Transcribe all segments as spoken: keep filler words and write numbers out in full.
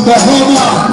Derrama.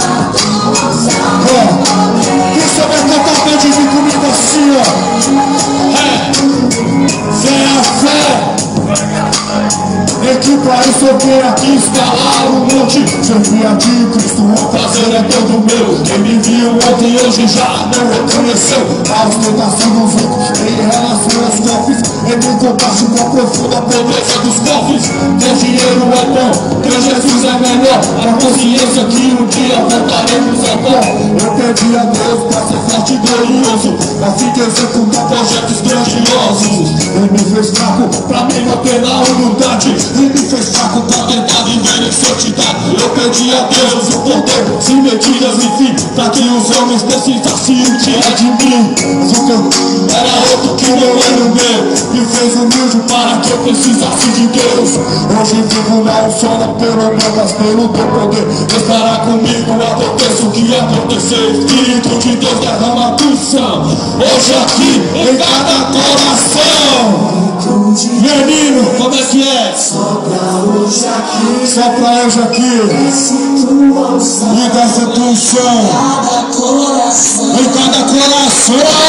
Quem souber cantar pode vir comigo assim, ó. É, fé a fé. E que pra isso eu venho aqui instalar um monte. Servia de Cristo, o prazer é todo meu. Quem me viu ontem hoje já não reconheceu. A ostentação dos ricos em relação aos cofres, entre em contato com a profunda pobreza dos cofres. Meu dinheiro é bom, teu Jesus é melhor. A consciência que um dia voltaremos ao pó. Eu pedi a Deus pra ser forte e glorioso, a fim de executar projetos grandiosos. Ele me fez fraco pra me manter na humildade, e me fez fraco pra tentar viver em santidade. Eu pedi a Deus o poder, sem medidas, enfim, pra que os homens precisassem um dia de mim. Mas o que eu era outro que não era o meu, me fez humilde para que eu precisasse de Deus. Hoje vivo na sola pelo meu, mas pelo teu poder estará comigo, aconteça o que acontecer. Espírito de Deus derrama a unção hoje aqui em cada coração. Menino, como é que é? Só pra hoje aqui, só pra hoje aqui, desce tua unção e desce tua unção em cada coração, em cada coração.